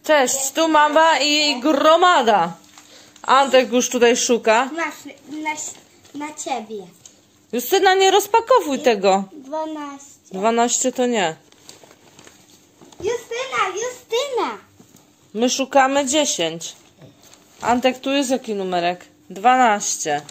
Cześć, tu mama i gromada. Antek już tutaj szuka. Masz na ciebie. Justyna, nie rozpakowuj tego. 12. 12 to nie. Justyna! My szukamy 10. Antek, tu jest jaki numerek? 12.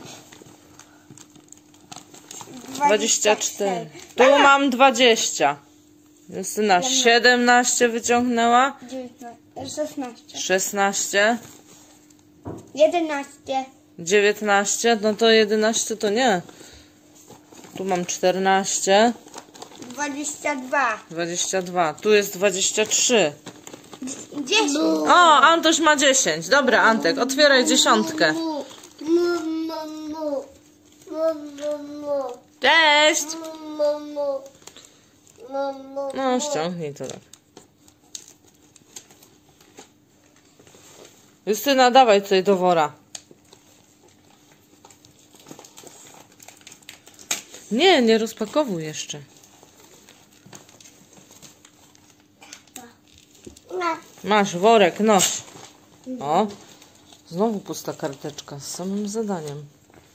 24. Tu mam 20. Justyna 17 wyciągnęła. 16. 16. 11. 19. No to 11 to nie. Tu mam 14. 22. 22. Tu jest 23. 10. O, Antoś ma 10. Dobra, Antek, otwieraj 10. Cześć! No, ściągnij to tak. Justyna, dawaj tutaj do wora. Nie rozpakowuj jeszcze. Masz worek, noś. O, znowu pusta karteczka z samym zadaniem.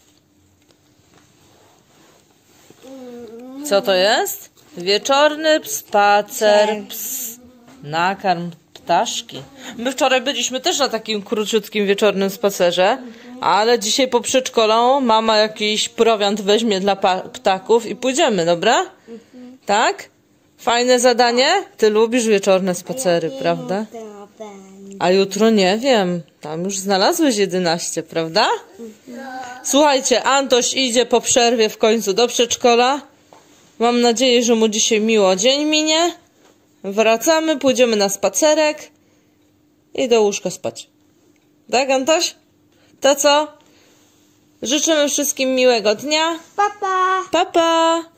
Co to jest? Wieczorny spacer, nakarm ptaszki. My wczoraj byliśmy też na takim króciutkim wieczornym spacerze, ale dzisiaj po przedszkolu mama jakiś prowiant weźmie dla ptaków i pójdziemy, dobra? Tak? Fajne zadanie? Ty lubisz wieczorne spacery, prawda? A jutro nie wiem. Tam już znalazłeś 11, prawda? Słuchajcie, Antoś idzie po przerwie w końcu do przedszkola. Mam nadzieję, że mu dzisiaj miło dzień minie. Wracamy, pójdziemy na spacerek i do łóżka spać. Tak, Antoś? To co? Życzymy wszystkim miłego dnia. Papa! Pa, pa!